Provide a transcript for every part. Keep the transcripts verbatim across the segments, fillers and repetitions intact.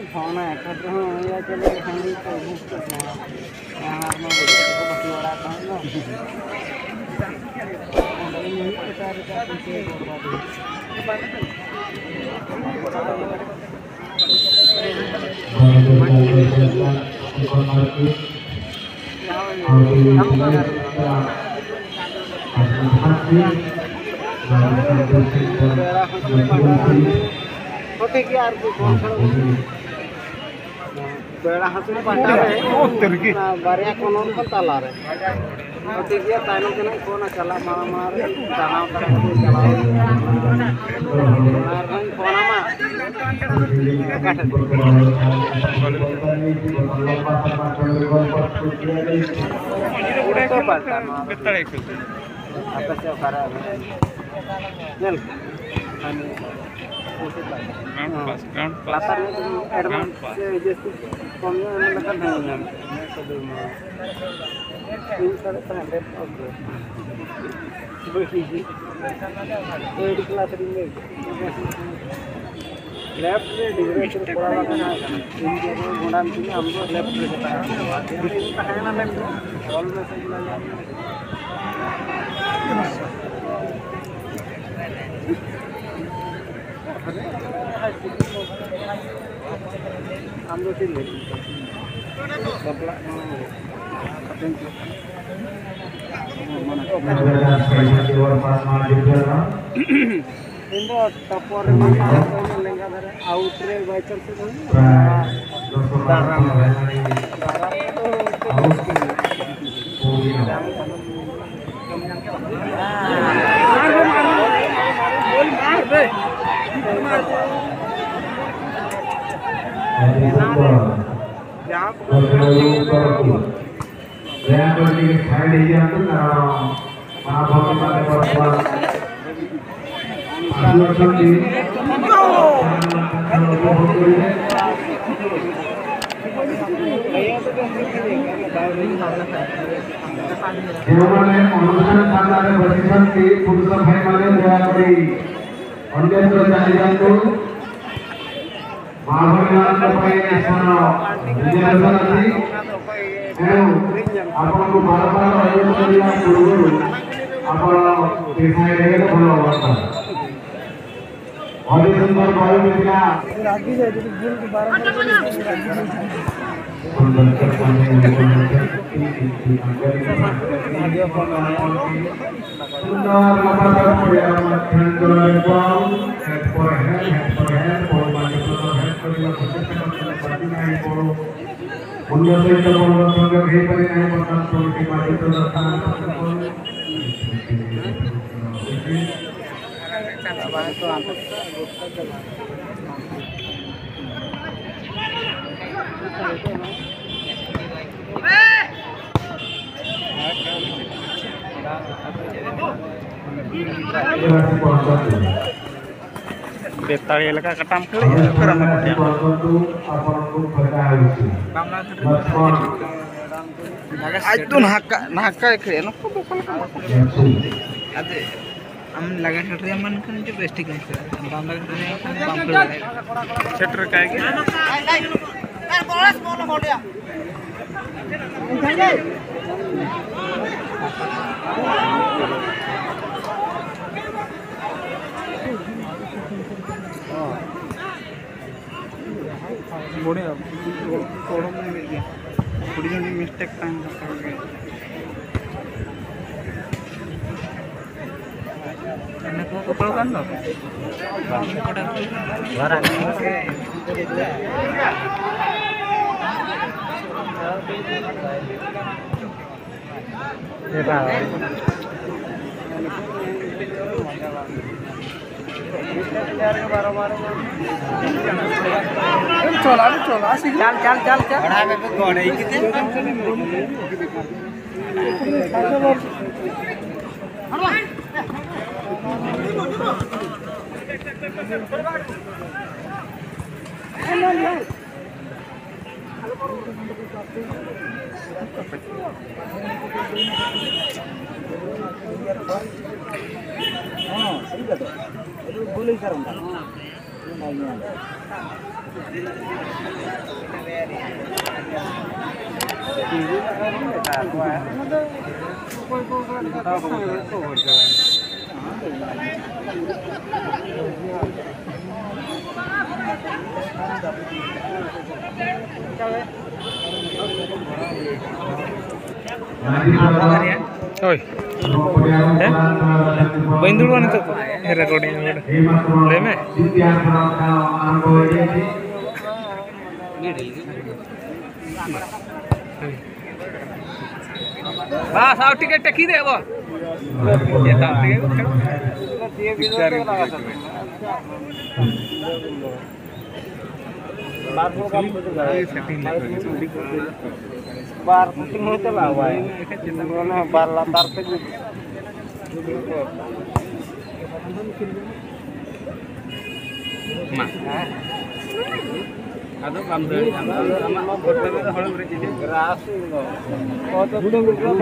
Phone है खतर हूं या चले हंडी को बुक कर यहां में को बटी वाला था ना नहीं प्रचार का पीछे बर्बाद होते कि यार कौन बेड़ा हंसने पाटा है बारिया कोनों को ताला रे होते कि यार ताइनो के ना कोना चला मारा मार तनाव तरह को चला मार रंग कोना मा उड़े को पड़ता कितना एक apa sih cara nel ground pass ground pass latarnya advance just komnya menekan hanya ini saya pernah lihat oke begini eh di kelas ini left में डिग्रेशन पूरा करना है इन जगह गुणान की हम लोग लेफ्ट में जाता है लेकिन है ना लेफ्ट ऑल में से लगा हम लोग से ले कपड़ा इंदो टपोर माता लेंगा धरे आउटरे वाइचर से दाराम ଯେଉଁମାନେ ଅନୁଷ୍ଠାନ ସ୍ଥାନରେ ବସିଛନ୍ତି ପୁରୁଷ ଭାଇମାନେ ଦୟାକରି ଅନ୍ୟତ୍ର ଚାଲିଯାଆନ୍ତୁ ମା ଭଉଣୀମାନଙ୍କ ପାଇଁ ଆସନ ରିଜର୍ଭ ଅଛି ତେଣୁ ଆପଣଙ୍କୁ ବାରମ୍ବାର ଅନୁରୋଧ କରିବା ପୂର୍ବରୁ ଆପଣ ଦେଖାଇ ଦେଲେ ଭଲ ଅବସ୍ଥା ଅତି ସୁନ୍ଦର ବାୟୁ ମିଳିଲା Betari leka ketam kali ya kurang ya. Itu nahka nahka kali no ko bokal ka. Ade am laga setter man kan je best kan sir. Am laga setter kan pump lagae. Setter ka है यार bolus बोलो हो गया बोले अब थोड़ा में मिल गया थोड़ी सी मिस्टेक टाइम का हो गया मैंने को कपड़ा kan loh barang ya चला चला चल चल चल चल घोड़े हाँ सही बात है बोले sir Oi, eh, bain dulu nih tuh, recording udah, leme. Bas, आओ टिकट टकी दे वो। ये ताप टिकट। बार पुटिंग होते लावा है ना बार लातार पे मा ada kamder sama sama berbeda hal berbeda keras oh tuh belum belum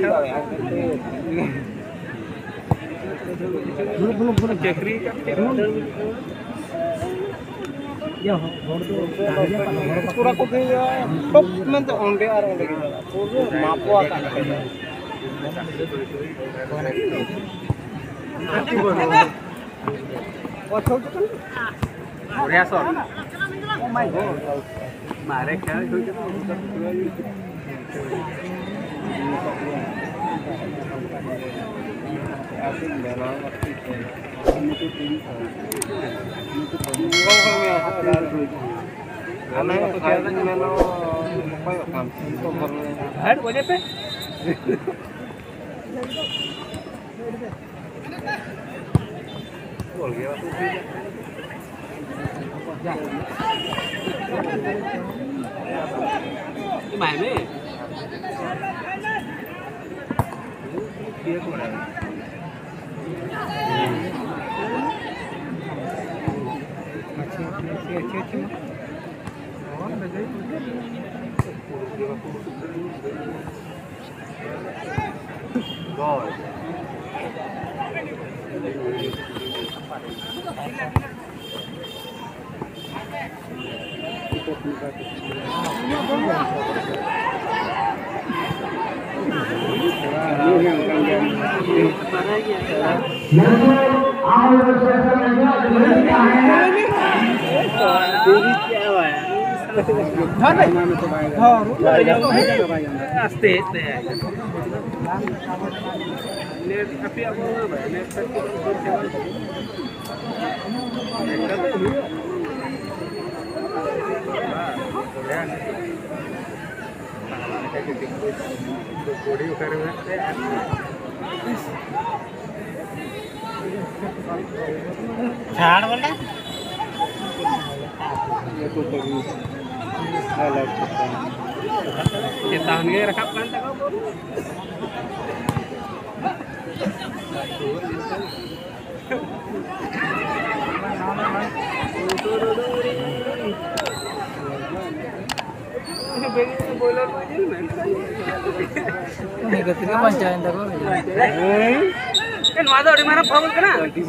belum belum cekri ya पूरा को टॉप में तो ओंडे आ रहे हैं पूरा मापो आता है और छोड़ बढ़िया शॉट ओ माय गॉड मारे ख्याल हो गया ऐसे मेरा इनको team Aneh, saya ini melo apa ya kan? Ada wajah pe? Gol dia tu. Ini main ni. Dia tu mana? Macam macam macam macam. Gol. Aste aste. Ne api apa apa? Ne seperti झाड़ वाला ये tahan gaya rakap kan ini ketika pancain tak kau kan ada di mana foul kena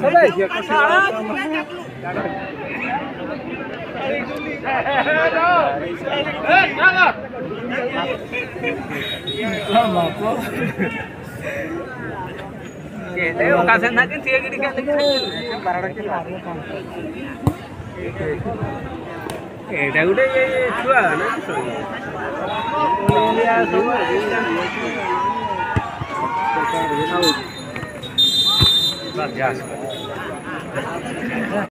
kasih nakin tiga gini kan eh dah udah ya dua nah lihat semua bagus